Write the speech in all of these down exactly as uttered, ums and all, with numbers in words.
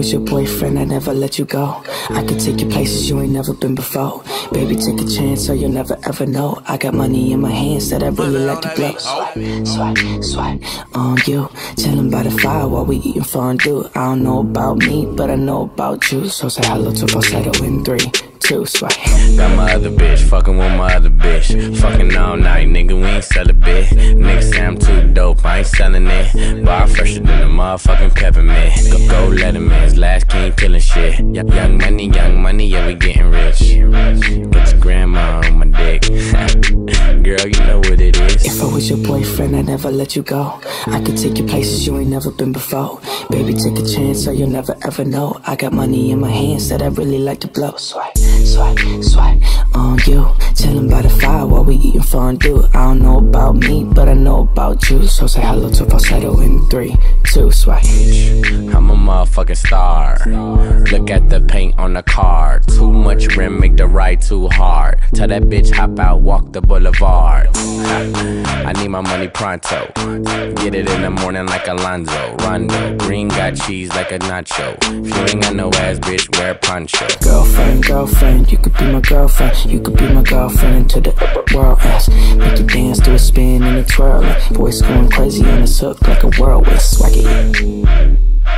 was your boyfriend, I'd never let you go. I could take you places you ain't never been before. Baby, take a chance so you'll never ever know. I got money in my hands that I really like to blow. Swipe, swipe, swipe on you. Chillin' by the fire while we eatin' fondue. I don't know about me, but I know about you. So say hello to falsetto in three, two, swipe. Got my other bitch, fucking with my other bitch. Fucking all night, nigga, we ain't sell a bit. Niggas say I'm too dope, I ain't selling it. Bar fresher than a motherfucking peppermint. Go, go let him in, his last king killin' shit. Young money, young money, yeah, we getting rich. Get your grandma on my dick. Girl, you know what it is. If I was your boyfriend, I'd never let you go. I could take you places you ain't never been before. Baby, take a chance so you'll never ever know. I got money in my hands that I really like to blow. Swipe, swipe, swipe on you. Chillin' by the fire while we eatin' fondue. I don't know about me, but I know about you. So say hello to falsetto in three, two, swipe. I'm a motherfucking star. Look at the paint on the car. Too much rim, make the ride too hard. Tell that bitch hop out, walk the boulevard. I need my money pronto. Get it in the morning like Alonzo. Rondo, green got cheese like a nacho. If you ain't got no ass, bitch, wear a poncho. Girlfriend, girlfriend, you could be my girlfriend. You could be my girlfriend into the world ends. Make you dance to a spin and a twirling. Voice going crazy on this hook like a whirlwind. Swag it.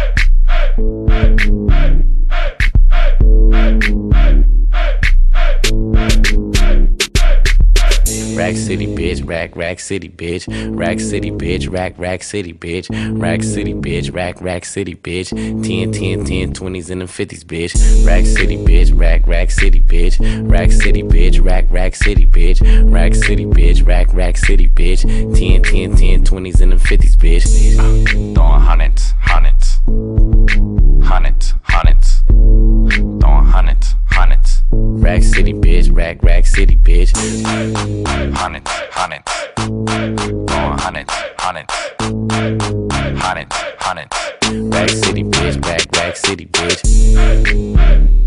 Rack City, bitch, rack, rack city, bitch. Rack City, bitch, rack, rack city, bitch. Rack City, bitch, rack, rack city, bitch. ten, ten, ten, twenties and them fifties, bitch. Rack City, bitch, rack, rack city, bitch. Rack City, bitch, rack, rack city, bitch. Rack City, bitch, rack, rack city, bitch. ten, ten, ten, twenties and them fifties, bitch. Uh, throwing hundreds, hundreds. Hundreds, hundreds. Throwing hundreds, hundreds. Rack City, bitch, rack, rack city, bitch. Hundreds, hundreds. Throwing hundreds, hundreds. Hundreds, hundreds. Rack City, bitch, rack, rack city, bitch.